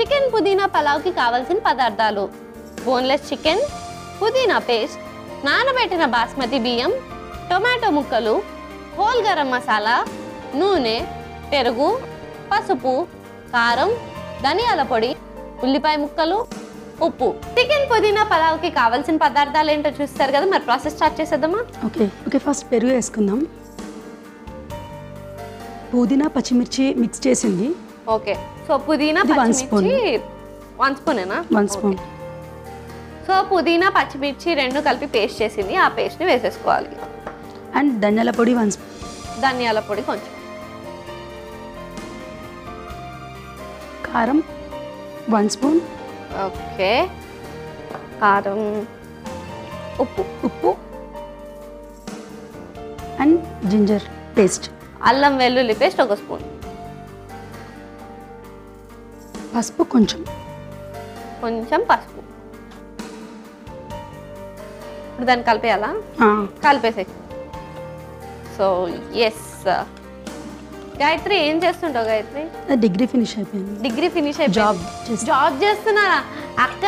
Chicken పుదీనా పలావ్కి కావాల్సిన పదార్థాలు: బోన్లెస్ చికెన్, పుదీనా పేస్ట్, నానబెట్టిన బాస్మతి బియ్యం, టొమాటో ముక్కలు, హోల్ గరం మసాలా, నూనె, పెరుగు, పసుపు, కారం, ధనియాల పొడి, ఉల్లిపాయ ముక్కలు, ఉప్పు. చికెన్ పుదీనా పలావ్కి కావాల్సిన పదార్థాలు ఏంటో చూస్తారు కదా, మరి ప్రాసెస్ స్టార్ట్ చేసేద్దామా? ఓకే ఫస్ట్ పెరుగు వేసుకుందాం. పుదీనా పచ్చిమిర్చి మిక్స్ చేసింది. ఓకే, సో పుదీనా పచ్చిమిర్చి 1 స్పూనేనా? 1 స్పూన్. సో పుదీనా పచ్చిమిర్చి రెండు కలిపి పేస్ట్ చేసింది, ఆ పేస్ట్ని వేసేసుకోవాలి. అండ్ ధనియాల పొడి 1 స్పూన్. ధనియాల పొడి కొంచెం. కారం 1 స్పూన్. ఓకే, కారం, ఉప్పు అండ్ జింజర్ పేస్ట్. అల్లం వెల్లుల్లి పేస్ట్ 1 స్పూన్. పసుపు కొంచెం పసుపు. ఇప్పుడు దాన్ని కలిపేయాలా? కలిపేసే. So yes. గాయత్రి ఏం చేస్తుంటావు గాయత్రి? డిగ్రీ ఫినిష్ అయిపోయింది. డిగ్రీ ఫినిష్ అయిపోయింది. జాబ్ చేస్తున్నారా అక్క?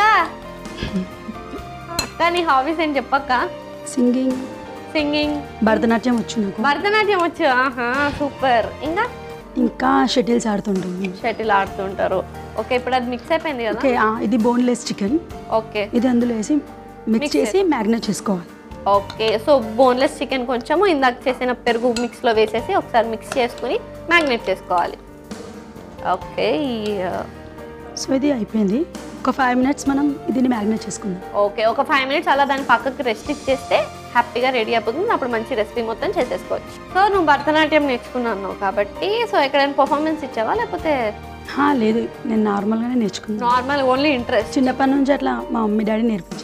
అక్క నీ హాబీస్ ఏం చెప్పక్క? సింగింగ్, భరతనాట్యం వచ్చు నాకు. భరతనాట్యం వచ్చు. ఆహా, సూపర్. ఇంకా షటిల్స్ ఆడుతుంటాం. షటిల్ ఆడుతుంటారు. ఓకే, ఇప్పుడు అది మిక్స్ అయిపోయింది కదా. ఓకే, ఇది బోన్లెస్ చికెన్. ఓకే, ఇది అందులో వేసి మిక్స్ చేసి మ్యాగ్నేట్ చేసుకోవాలి. ఓకే, సో బోన్లెస్ చికెన్ కొంచెము ఇందాక చేసిన పెరుగు మిక్స్లో వేసేసి ఒకసారి మిక్స్ చేసుకుని మ్యాగ్నేట్ చేసుకోవాలి. ఓకే, సో ఇది అయిపోయింది. ఒక 5 మినిట్స్ మనం దీన్ని మ్యాగ్నేట్ చేసుకుందాం. ఓకే, ఒక 5 మినిట్స్ అలా దాని పక్కకి రెస్ట్ ఇచ్చేస్తే హ్యాపీగా రెడీ అయిపోతుంది. అప్పుడు మంచి రెసిపీ మొత్తం చేసేసుకోవచ్చు. సో నువ్వు భరతనాట్యం నేర్చుకున్నాను కాబట్టి, సో ఎక్కడైనా పర్ఫార్మెన్స్ ఇచ్చావా లేకపోతే? లేదు, నేను నార్మల్గానే నేర్చుకున్నాను. Normal, only interest. చిన్నప్పటి నుంచి అట్లా మా మమ్మీ డాడీ నేర్పించారు.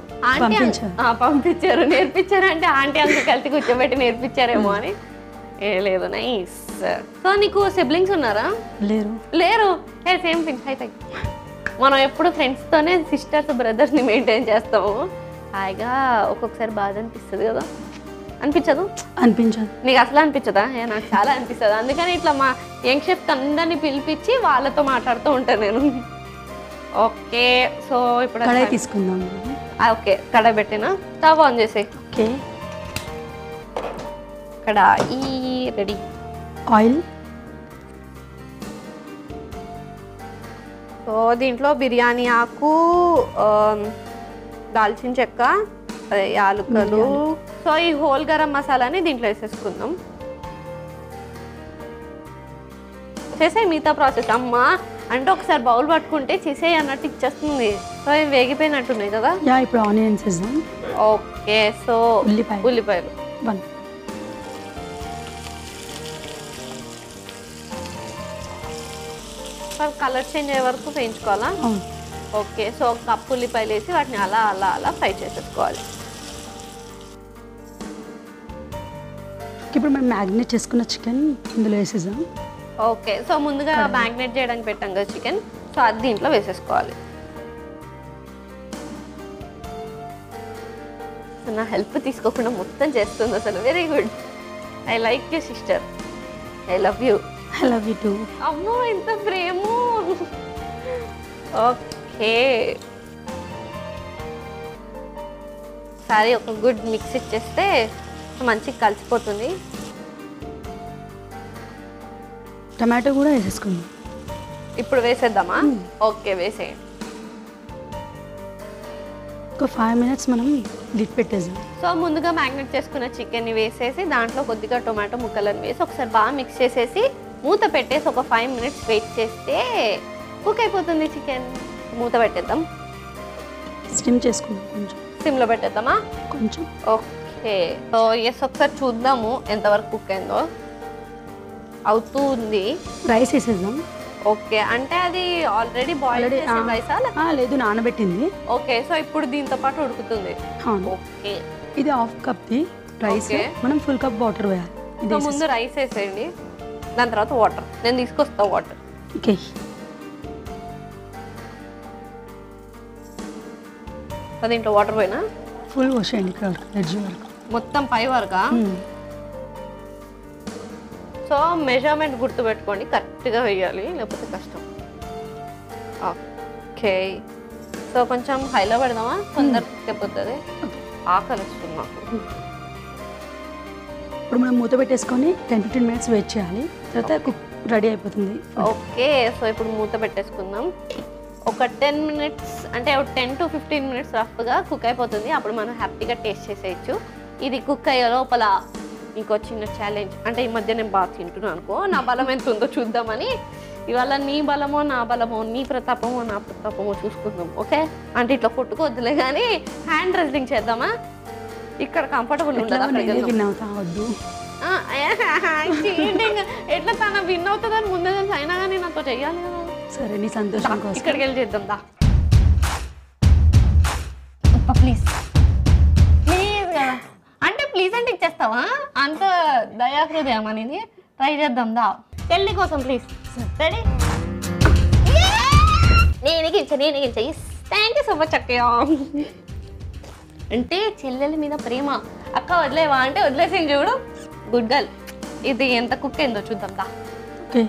నేర్పించారు అంటే ఆంటీ అంకుల్ కలిసి కూర్చోబెట్టి నేర్పించారేమో అని. లేదు, నైస్. సో నీకు సిబ్లింగ్స్ ఉన్నారా? లేరు. Same thing. హై. మనం ఎప్పుడు ఫ్రెండ్స్తోనే సిస్టర్స్ బ్రదర్స్ని మెయింటైన్ చేస్తాము. హాయిగా ఒక్కొక్కసారి బాధ అనిపిస్తుంది కదా, అనిపించదు? నీకు అసలు అనిపించదా? నాకు చాలా అనిపిస్తుంది. అందుకని ఇట్లా మా యంగ్ షెఫ్ అందరినీ పిలిపించి వాళ్ళతో మాట్లాడుతూ ఉంటాను నేను. ఓకే, సో ఇప్పుడు కడాయి తీసుకుందాం. ఓకే, కడాయి పెట్టినా స్టవ్ ఆన్ చేసే. Okay, kadai ready. Oil. So దీంట్లో బిర్యానీ ఆకు, దాల్చిన చెక్క, అదే యాలకులు. సో ఈ హోల్ గరం మసాలాని దీంట్లో వేసేసుకుందాం. చేసే మిగతా ప్రాసెస్. అమ్మా అంటే ఒకసారి బౌల్ పట్టుకుంటే చేసేయి అన్నట్టు ఇచ్చేస్తుంది. సో ఇవి వేగిపోయినట్టున్నాయి కదా. ఇప్పుడు ఆనియన్స్ వేద్దాం. ఓకే, సో ఉల్లిపాయలు 1. కలర్ చేంజ్ అయ్యే వరకు వేయించుకోవాలా? ఓకే, సో ఒక కప్పు ఉల్లిపాయలు వేసి వాటిని అలా అలా అలా ఫ్రై చేసేసుకోవాలి. ఇప్పుడు మనం మ్యాగ్నేట్ చేసుకున్న చికెన్ ఇందులో వేసేద్దాం. ఓకే, సో ముందుగా మ్యాగ్నేట్ చేయడానికి పెట్టాం కదా చికెన్, సో అది దీంట్లో వేసేసుకోవాలి. నా హెల్ప్ తీసుకోకుండా మొత్తం చేస్తుంది అసలు. Very good. I like you sister. I love you. I love you too. అమ్మో ఎంత ప్రేమో. ఓకే, సరే ఒక గుడ్ మిక్స్ ఇచ్చేస్తే మంచిగా కలిసిపోతుంది. టమాటో కూడా వేసేసుకుందాం. ఇప్పుడు వేసేద్దామా? ఓకే, వేసేయండి. ఒక 5 మినిట్స్ మనం లిడ్ పెట్టేద్దాం. సో ముందుగా మ్యాగ్నేట్ చేసుకున్న చికెన్ని వేసేసి దాంట్లో కొద్దిగా టొమాటో ముక్కలను వేసి ఒకసారి బాగా మిక్స్ చేసేసి మూత పెట్టేసి ఒక 5 మినిట్స్ వెయిట్ చేస్తే కుక్ అయిపోతుంది చికెన్. మూత పెట్టేద్దాం. స్టిమ్ చేసుకుందాం. కొంచెం సిమ్లో పెట్టేద్దామా? కొంచెం. ఓకే, సో ఎస్ ఒకసారి చూద్దాము ఎంతవరకు కుక్ అయిందో. అవుతూ ఉంది. రైస్ వేసేద్దాం. ఓకే, అంటే అది ఆల్రెడీ బాయిల్ చేసిన రైసా? లేదు, నానబెట్టింది. ఓకే, సో ఇప్పుడు దీంతో పాటు ఉడుకుతుంది. ఓకే, ఇది 1/2 కప్ రైస్. మనం ఫుల్ కప్ వాటర్ వేయాలి. సో ముందు రైస్ వేసేయండి, దాని తర్వాత వాటర్. నేను తీసుకొస్తా వాటర్. ఓకే, దీంట్లో వాటర్ పోయినా ఫుల్ పోసేయండి ఎడ్జ్ వరకు, మొత్తం పై వరకా? సో మెజర్మెంట్ గుర్తుపెట్టుకోండి, కరెక్ట్గా వేయాలి లేకపోతే కష్టం. ఓకే, సో కొంచెం హైలో పెడదామా, తొందర కుక్ అయిపోతుంది. ఆకలి వస్తుంది నాకు. ఇప్పుడు మనం మూత పెట్టేసుకొని 10-15 మినిట్స్ వెయిట్ చేయాలి. తర్వాత కుక్ రెడీ అయిపోతుంది. ఓకే, సో ఇప్పుడు మూత పెట్టేసుకుందాం. ఒక 10 మినిట్స్ అంటే 10 to 15 మినిట్స్ రఫ్గా కుక్ అయిపోతుంది. అప్పుడు మనం హ్యాపీగా టేస్ట్ చేసేయచ్చు. ఇది కుక్ అయ్యే లోపల ఇంకో చిన్న ఛాలెంజ్. అంటే ఈ మధ్య నేను బాగా తింటున్నాను అనుకో, నా బలం ఎంత ఉందో చూద్దామని. ఇవాళ నీ బలమో నా బలమో, నీ ప్రతాపమో నా ప్రతాపమో చూసుకుందాం. ఓకే, అంటే ఇట్లా కొట్టుకోవద్దులే కానీ హ్యాండ్ రెస్లింగ్ చేద్దామా? ఇక్కడ కంఫర్టబుల్ ఉండదు. విన్ అవుతా వద్దు. ఎట్లా తన విన్ అవుతుందని ముందే తెలుసు, అయినా కానీ నాతో చెయ్యాలి కదా. సరే, నీ సంతోషం కోసం ఇక్కడికి వెళ్ళి చేద్దాం దా. ప్లీజ్ ప్లీజ్ కదా, అంటే ప్లీజ్ అంటే ఇచ్చేస్తావా? అంత దయాహృదయం అనేది. ట్రై చేద్దాం దా, చెల్లి కోసం ప్లీజ్. రెడీ? నేను గించా. థ్యాంక్ యూ సో మచ్ అక్కయ్య. అంటే చెల్లెల మీద ప్రేమ. అక్క వదిలేవా అంటే వదిలేసింది చూడు. Good girl. ఇది ఎంత కుక్ అయిందో చూద్దాం దా. ఓకే,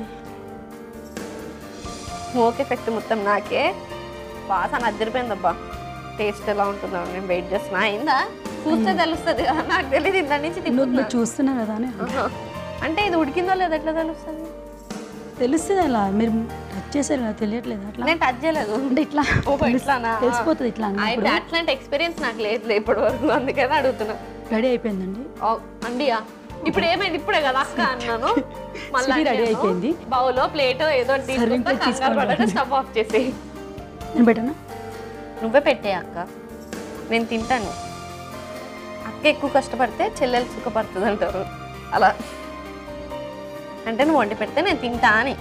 స్మోక్ ఎఫెక్ట్ మొత్తం నాకే. వాసన అదిరిపోయిందబ్బా. టేస్ట్ ఎలా ఉంటుందో నేను వెయిట్ చేస్తున్నా. అయిందా? చూస్తే తెలుస్తుంది కదా, నాకు తెలియదు. ఇంత నుంచి నువ్వు చూస్తున్నా కదా అని. అంటే ఇది ఉడికిందో లేదో ఎట్లా తెలుస్తుంది? తెలుస్తుంది అలా, మీరు టచ్ చేశారు కదా, తెలియట్లేదు అట్లా. నేను టచ్ చేయలేదు. అంటే ఇట్లా ఇట్లానా? తెలిసిపోతుంది ఇట్లా. అయితే అట్లాంటి ఎక్స్పీరియన్స్ నాకు లేదు ఇప్పటి వరకు, అందుకని అడుగుతున్నా. రెడీ అయిపోయిందండి. అండియా ఇప్పుడు ఏమైంది? ఇప్పుడే కదా అక్క అన్నాను. మళ్ళీ రెడీ అయిపోయింది. బౌలో ప్లేట్ ఏదో స్టవ్ ఆఫ్ చేసి. నేను పెట్టనా? నువ్వే పెట్టే అక్క, నేను తింటాను. అక్క ఎక్కువ కష్టపడితే చెల్లెలు సుఖపడుతుంది అంటారు. అలా అంటే నువ్వు వండి పెడితే నేను తింటా అని.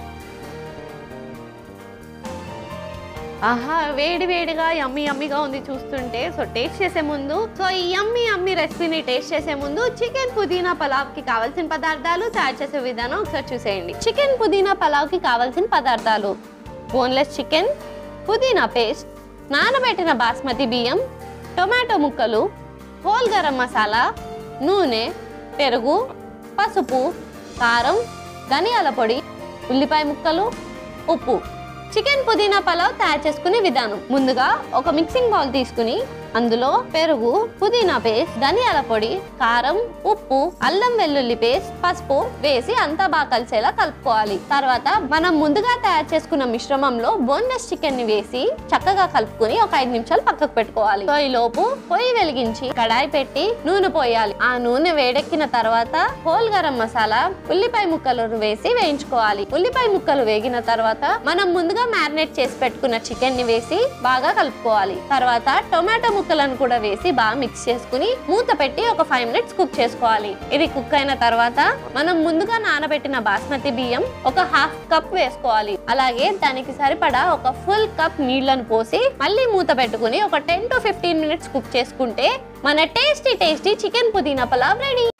ఆహా, వేడి వేడిగా యమ్మీ యమ్మీగా ఉంది చూస్తుంటే. సో టేస్ట్ చేసే ముందు, సో ఈ యమ్మీ యమ్మీ రెసిపీని టేస్ట్ చేసే ముందు చికెన్ పుదీనా పలావ్కి కావాల్సిన పదార్థాలు, తయారు చేసే విధానం ఒకసారి చూసేయండి. చికెన్ పుదీనా పలావ్కి కావాల్సిన పదార్థాలు: బోన్లెస్ చికెన్, పుదీనా పేస్ట్, నానబెట్టిన బాస్మతి బియ్యం, టొమాటో ముక్కలు, హోల్ గరం మసాలా, నూనె, పెరుగు, పసుపు, కారం, ధనియాల పొడి, ఉల్లిపాయ ముక్కలు, ఉప్పు. చికెన్ పుదీనా పలావ్ తయారు చేసుకునే విధానం: ముందుగా ఒక మిక్సింగ్ బౌల్ తీసుకుని అందులో పెరుగు, పుదీనా పేస్ట్, ధనియాల పొడి, కారం, ఉప్పు, అల్లం వెల్లుల్లి పేస్ట్, పసుపు వేసి అంతా బాగా కలిసేలా కలుపుకోవాలి. తర్వాత మనం ముందుగా తయారు చేసుకున్న మిశ్రమంలో బోన్లెస్ చికెన్ ని వేసి చక్కగా కలుపుకుని ఒక 5 నిమిషాలు పక్కకు పెట్టుకోవాలి. సో ఈ లోపు పొయ్యి వెలిగించి కడాయి పెట్టి నూనె పోయాలి. ఆ నూనె వేడెక్కిన తర్వాత హోల్ గరం మసాలా, ఉల్లిపాయ ముక్కలను వేసి వేయించుకోవాలి. ఉల్లిపాయ ముక్కలు వేగిన తర్వాత మనం ముందుగా మ్యారినేట్ చేసి పెట్టుకున్న చికెన్ ని వేసి బాగా కలుపుకోవాలి. తర్వాత టొమాటో ముక్కలను కూడా వేసి బాగా మిక్స్ చేసుకుని మూత పెట్టి ఒక 5 మినిట్స్ కుక్ చేసుకోవాలి. ఇది కుక్ అయిన తర్వాత మనం ముందుగా నానబెట్టిన బాస్మతి బియ్యం ఒక 1/2 కప్ వేసుకోవాలి. అలాగే దానికి సరిపడా ఒక ఫుల్ కప్ నీళ్లను పోసి మళ్ళీ మూత పెట్టుకుని ఒక 10 to 15 మినిట్స్ కుక్ చేసుకుంటే మన టేస్టీ చికెన్ పుదీనా పలావ్ రెడీ.